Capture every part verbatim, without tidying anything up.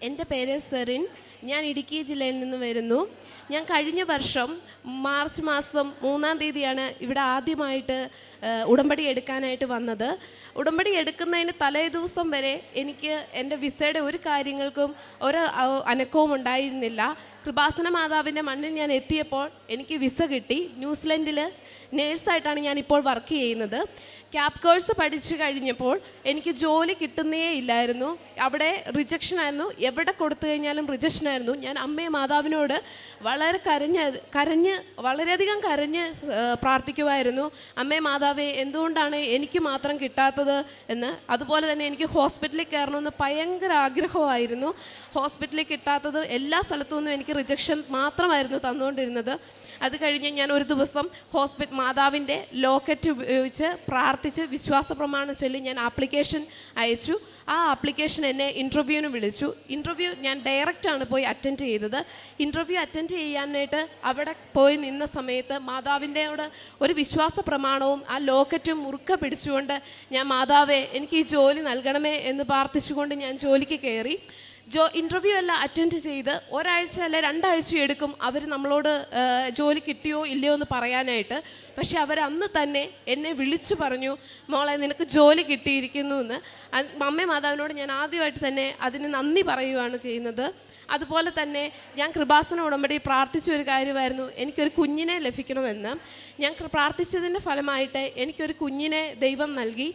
എൻ്റെ പേര് സെറിൻ. ഞാൻ ഇടുക്കി ജില്ലയിൽ നിന്ന് വരുന്നു. ഞാൻ കഴിഞ്ഞ വർഷം മാർച്ച് മാസം മൂന്നാം തീയതിയാണ് ഇവിടെ ആദ്യമായിട്ട് ഉടമ്പടി എടുക്കാനായിട്ട് വന്നത്. ഉടമ്പടി എടുക്കുന്നതിന് തലേ ദിവസം വരെ എനിക്ക് എൻ്റെ വിസയുടെ ഒരു കാര്യങ്ങൾക്കും ഒരു അനക്കവും ഉണ്ടായിരുന്നില്ല. കൃപാസന മാതാവിൻ്റെ മണ്ണിൽ ഞാൻ എത്തിയപ്പോൾ എനിക്ക് വിസ കിട്ടി. ന്യൂസിലൻഡിൽ നേഴ്സായിട്ടാണ് ഞാനിപ്പോൾ വർക്ക് ചെയ്യുന്നത്. ക്യാപ് കോഴ്സ് പഠിച്ചു കഴിഞ്ഞപ്പോൾ എനിക്ക് ജോലി കിട്ടുന്നേ ഇല്ലായിരുന്നു. അവിടെ റിജക്ഷനായിരുന്നു. എവിടെ കൊടുത്തു കഴിഞ്ഞാലും റിജക്ഷനായിരുന്നു. ഞാൻ അമ്മയെ മാതാവിനോട് വളരെ കരഞ്ഞ് കരഞ്ഞ് വളരെയധികം കരഞ്ഞ് പ്രാർത്ഥിക്കുമായിരുന്നു. അമ്മേ മാതാവേ, എന്തുകൊണ്ടാണ് എനിക്ക് മാത്രം കിട്ടാത്തത് എന്ന്. അതുപോലെ തന്നെ എനിക്ക് ഹോസ്പിറ്റലിൽ കയറണമെന്ന് ഭയങ്കര ആഗ്രഹമായിരുന്നു. ഹോസ്പിറ്റലിൽ കിട്ടാത്തത് എല്ലാ സ്ഥലത്തു നിന്നും എനിക്ക് റിജക്ഷൻ മാത്രമായിരുന്നു തന്നുകൊണ്ടിരുന്നത്. അത് കഴിഞ്ഞ് ഞാൻ ഒരു ദിവസം ഹോസ്പിറ്റൽ മാതാവിൻ്റെ ലോക്കറ്റ് ഉപയോഗിച്ച് പ്രാർത്ഥിച്ച് വിശ്വാസ പ്രമാണം ചൊല്ലി ഞാൻ ആപ്ലിക്കേഷൻ അയച്ചു. ആ ആപ്ലിക്കേഷൻ എന്നെ ഇൻ്റർവ്യൂവിന് വിളിച്ചു. ഇൻ്റർവ്യൂ ഞാൻ ഡയറക്റ്റാണ് പോയി അറ്റൻഡ് ചെയ്തത്. ഇൻ്റർവ്യൂ അറ്റൻഡ് ചെയ്യാനായിട്ട് അവിടെ പോയി നിന്ന സമയത്ത് മാതാവിൻ്റെയോട് ഒരു വിശ്വാസ പ്രമാണവും ആ ലോക്കറ്റും മുറുക്ക പിടിച്ചുകൊണ്ട് ഞാൻ മാതാവേ എനിക്ക് ഈ ജോലി നൽകണമേ എന്ന് പ്രാർത്ഥിച്ചുകൊണ്ട് ഞാൻ ജോലിക്ക് കയറി. ജോ ഇൻ്റർവ്യൂ എല്ലാം അറ്റൻഡ് ചെയ്ത് ഒരാഴ്ച അല്ലെ രണ്ടാഴ്ച എടുക്കും അവർ നമ്മളോട് ജോലി കിട്ടിയോ ഇല്ലയോ എന്ന് പറയാനായിട്ട്. പക്ഷെ അവർ അന്ന് തന്നെ എന്നെ വിളിച്ചു പറഞ്ഞു, മോളെ നിനക്ക് ജോലി കിട്ടിയിരിക്കുന്നു എന്ന്. അമ്മ മാതാവിനോട് ഞാൻ ആദ്യമായിട്ട് തന്നെ അതിന് നന്ദി പറയുകയാണ് ചെയ്യുന്നത്. അതുപോലെ തന്നെ ഞാൻ കൃപാസന ഉടമ്പടി പ്രാർത്ഥിച്ച ഒരു കാര്യമായിരുന്നു എനിക്കൊരു കുഞ്ഞിനെ ലഭിക്കണമെന്ന്. ഞാൻ പ്രാർത്ഥിച്ചതിൻ്റെ ഫലമായിട്ട് എനിക്കൊരു കുഞ്ഞിനെ ദൈവം നൽകി.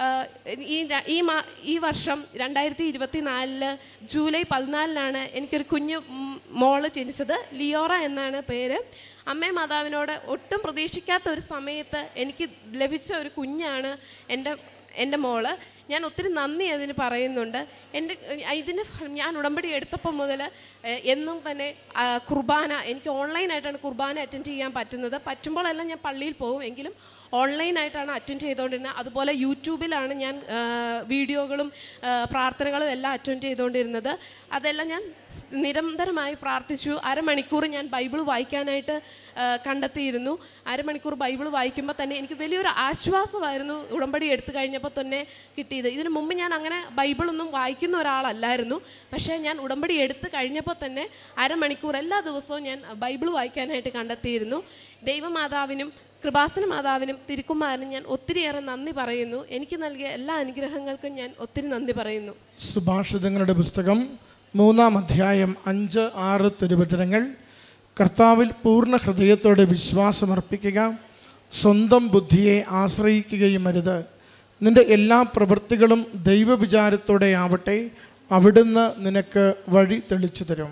ഈ ഈ മാ ഈ വർഷം രണ്ടായിരത്തി ഇരുപത്തി നാലില് ജൂലൈ പതിനാലിനാണ് എനിക്കൊരു കുഞ്ഞു മോള് ജനിച്ചത്. ലിയോറ എന്നാണ് പേര്. അമ്മേ മാതാവിനോട് ഒട്ടും പ്രതീക്ഷിക്കാത്ത ഒരു സമയത്ത് എനിക്ക് ലഭിച്ച ഒരു കുഞ്ഞാണ് എൻ്റെ എൻ്റെ മോള്. ഞാൻ ഒത്തിരി നന്ദി അതിന് പറയുന്നുണ്ട്. എൻ്റെ ഇതിന് ഞാൻ ഉടമ്പടി എടുത്തപ്പോൾ മുതൽ എന്നും തന്നെ കുർബാന എനിക്ക് ഓൺലൈനായിട്ടാണ് കുർബാന അറ്റൻഡ് ചെയ്യാൻ പറ്റുന്നത്. പറ്റുമ്പോഴെല്ലാം ഞാൻ പള്ളിയിൽ പോകും, എങ്കിലും ഓൺലൈനായിട്ടാണ് അറ്റൻഡ് ചെയ്തുകൊണ്ടിരുന്നത്. അതുപോലെ യൂട്യൂബിലാണ് ഞാൻ വീഡിയോകളും പ്രാർത്ഥനകളും എല്ലാം അറ്റൻഡ് ചെയ്തുകൊണ്ടിരുന്നത്. അതെല്ലാം ഞാൻ നിരന്തരമായി പ്രാർത്ഥിച്ചു. അരമണിക്കൂർ ഞാൻ ബൈബിൾ വായിക്കാനായിട്ട് കണ്ടെത്തിയിരുന്നു. അരമണിക്കൂർ ബൈബിൾ വായിക്കുമ്പോൾ തന്നെ എനിക്ക് വലിയൊരു ആശ്വാസമായിരുന്നു ഉടമ്പടി എടുത്തു കഴിഞ്ഞപ്പോൾ തന്നെ കിട്ടിയത്. ഇതിനു മുമ്പ് ഞാൻ അങ്ങനെ ബൈബിളൊന്നും വായിക്കുന്ന ഒരാളല്ലായിരുന്നു. പക്ഷേ ഞാൻ ഉടമ്പടി എടുത്ത് കഴിഞ്ഞപ്പോൾ തന്നെ അരമണിക്കൂർ എല്ലാ ദിവസവും ഞാൻ ബൈബിൾ വായിക്കാനായിട്ട് കണ്ടെത്തിയിരുന്നു. ദൈവമാതാവിനും കൃപാസന മാതാവിനും തിരുക്കുമാരനും ഞാൻ ഒത്തിരിയേറെ നന്ദി പറയുന്നു. എനിക്ക് നൽകിയ എല്ലാ അനുഗ്രഹങ്ങൾക്കും ഞാൻ ഒത്തിരി നന്ദി പറയുന്നു. സുഭാഷിതങ്ങളുടെ പുസ്തകം മൂന്നാം അധ്യായം അഞ്ച് ആറ് തിരുവചനങ്ങൾ. കർത്താവിൽ പൂർണ്ണ ഹൃദയത്തോടെ വിശ്വാസമർപ്പിക്കുക, സ്വന്തം ബുദ്ധിയെ ആശ്രയിക്കുകയും അരുത്. നിൻ്റെ എല്ലാ പ്രവൃത്തികളും ദൈവവിചാരത്തോടെ ആവട്ടെ, അവിടുന്ന് നിനക്ക് വഴി തെളിച്ചു തരും.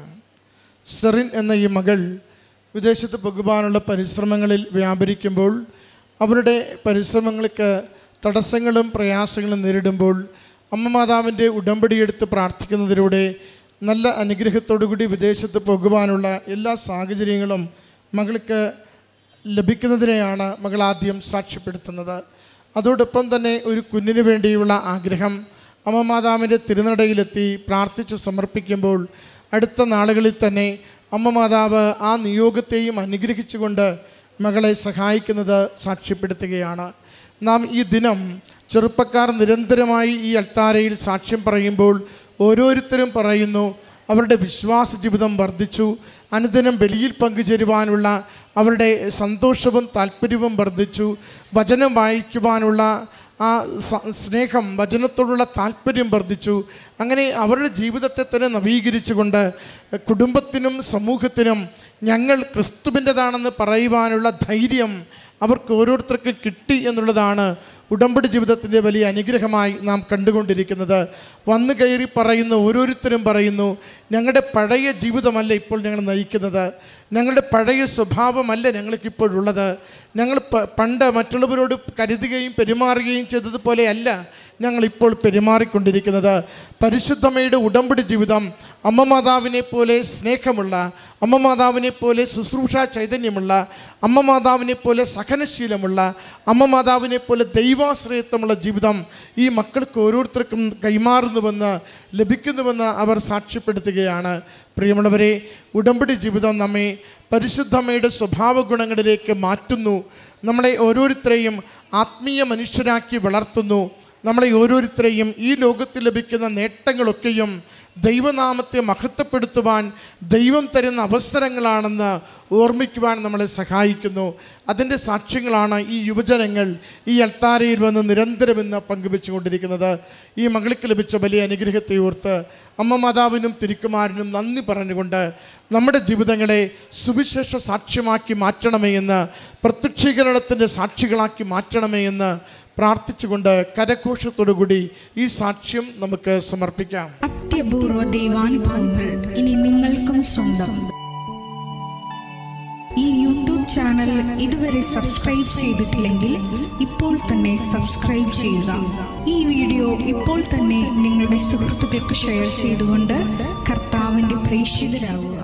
സെറിൻ എന്ന ഈ മകൾ വിദേശത്ത് പോകുവാനുള്ള പരിശ്രമങ്ങളിൽ വ്യാപരിക്കുമ്പോൾ അവരുടെ പരിശ്രമങ്ങൾക്ക് തടസ്സങ്ങളും പ്രയാസങ്ങളും നേരിടുമ്പോൾ അമ്മ മാതാവിൻ്റെ ഉടമ്പടിയെടുത്ത് പ്രാർത്ഥിക്കുന്നതിലൂടെ നല്ല അനുഗ്രഹത്തോടു കൂടി വിദേശത്ത് പോകുവാനുള്ള എല്ലാ സാഹചര്യങ്ങളും മകൾക്ക് ലഭിക്കുന്നതിനെയാണ് മകൾ ആദ്യം സാക്ഷ്യപ്പെടുത്തുന്നത്. അതോടൊപ്പം തന്നെ ഒരു കുഞ്ഞിന് വേണ്ടിയുള്ള ആഗ്രഹം അമ്മ മാതാവിൻ്റെ തിരുനടയിലെത്തി പ്രാർത്ഥിച്ച് സമർപ്പിക്കുമ്പോൾ അടുത്ത നാളുകളിൽ തന്നെ അമ്മ മാതാവ് ആ നിയോഗത്തെയും അനുഗ്രഹിച്ചുകൊണ്ട് മകളെ സഹായിക്കുന്നത് സാക്ഷ്യപ്പെടുത്തുകയാണ്. നാം ഈ ദിനം ചെറുപ്പക്കാർ നിരന്തരമായി ഈ അൾത്താരയിൽ സാക്ഷ്യം പറയുമ്പോൾ ഓരോരുത്തരും പറയുന്നു അവരുടെ വിശ്വാസ ജീവിതം വർദ്ധിച്ചു, അനുദിനം ബലിയിൽ പങ്കുചേരുവാനുള്ള അവരുടെ സന്തോഷവും താല്പര്യവും വർദ്ധിച്ചു, വചനം വായിക്കുവാനുള്ള ആ സ്നേഹം, വചനത്തോടുള്ള താല്പര്യം വർദ്ധിച്ചു. അങ്ങനെ അവരുടെ ജീവിതത്തെ തന്നെ നവീകരിച്ചുകൊണ്ട് കുടുംബത്തിനും സമൂഹത്തിനും ഞങ്ങൾ ക്രിസ്തുവിൻ്റെതാണെന്ന് പറയുവാനുള്ള ധൈര്യം അവർക്ക് ഓരോരുത്തർക്കും കിട്ടി എന്നുള്ളതാണ് ഉടമ്പടി ജീവിതത്തിൻ്റെ വലിയ അനുഗ്രഹമായി നാം കണ്ടുകൊണ്ടിരിക്കുന്നത്. വന്നു കയറി പറയുന്ന ഓരോരുത്തരും പറയുന്നു ഞങ്ങളുടെ പഴയ ജീവിതമല്ല ഇപ്പോൾ ഞങ്ങൾ നയിക്കുന്നത്, ഞങ്ങളുടെ പഴയ സ്വഭാവമല്ല ഞങ്ങൾക്കിപ്പോഴുള്ളത്, ഞങ്ങൾ പണ്ട് മറ്റുള്ളവരോട് കരുതുകയും പെരുമാറുകയും ചെയ്തതുപോലെയല്ല ഞങ്ങളിപ്പോൾ പെരുമാറിക്കൊണ്ടിരിക്കുന്നത്. പരിശുദ്ധമ്മയുടെ ഉടമ്പടി ജീവിതം അമ്മ മാതാവിനെ പോലെ സ്നേഹമുള്ള, അമ്മ മാതാവിനെ പോലെ ശുശ്രൂഷ ചൈതന്യമുള്ള, അമ്മ മാതാവിനെ പോലെ സഹനശീലമുള്ള, അമ്മ മാതാവിനെ പോലെ ദൈവാശ്രയത്വമുള്ള ജീവിതം ഈ മക്കൾക്ക് ഓരോരുത്തർക്കും കൈമാറുന്നുവെന്ന് ലഭിക്കുന്നുവെന്ന് അവർ സാക്ഷ്യപ്പെടുത്തുകയാണ്. പ്രിയമുള്ളവരെ, ഉടമ്പടി ജീവിതം നമ്മെ പരിശുദ്ധമ്മയുടെ സ്വഭാവ ഗുണങ്ങളിലേക്ക് മാറ്റുന്നു, നമ്മളെ ഓരോരുത്തരെയും ആത്മീയ മനുഷ്യരാക്കി വളർത്തുന്നു, നമ്മളെ ഓരോരുത്തരെയും ഈ ലോകത്തിൽ ലഭിക്കുന്ന നേട്ടങ്ങളൊക്കെയും ദൈവനാമത്തെ മഹത്വപ്പെടുത്തുവാൻ ദൈവം തരുന്ന അവസരങ്ങളാണെന്ന് ഓർമ്മിക്കുവാൻ നമ്മളെ സഹായിക്കുന്നു. അതിൻ്റെ സാക്ഷ്യങ്ങളാണ് ഈ യുവജനങ്ങൾ ഈ അൾത്താരയിൽ വന്ന് നിരന്തരം ഇന്ന് പങ്കുവെച്ചുകൊണ്ടിരിക്കുന്നത്. ഈ മകൾക്ക് ലഭിച്ച വലിയ അനുഗ്രഹത്തെ ഓർത്ത് അമ്മ മാതാവിനും തിരുക്കുമാരനും നന്ദി പറഞ്ഞുകൊണ്ട് നമ്മുടെ ജീവിതങ്ങളെ സുവിശേഷ സാക്ഷ്യമാക്കി മാറ്റണമേ എന്ന്, പ്രത്യക്ഷീകരണത്തിൻ്റെ സാക്ഷികളാക്കി മാറ്റണമേ എന്ന് പ്രാർത്ഥിച്ചുകൊണ്ട് കരഘോഷത്തോടുകൂടി ഈ സാക്ഷ്യം നമുക്ക് സമർപ്പിക്കാം. അത്യപൂർവ ദൈവാനുഭവങ്ങൾ ഇനി നിങ്ങൾക്കും സ്വന്തം. ഈ യൂട്യൂബ് ചാനൽ ഇതുവരെ സബ്സ്ക്രൈബ് ചെയ്തിട്ടില്ലെങ്കിൽ ഇപ്പോൾ തന്നെ സബ്സ്ക്രൈബ് ചെയ്യുക. ഈ വീഡിയോ ഇപ്പോൾ തന്നെ നിങ്ങളുടെ സുഹൃത്തുക്കൾക്ക് ഷെയർ ചെയ്തുകൊണ്ട് കർത്താവിൻ്റെ പ്രേക്ഷിതരാകുക.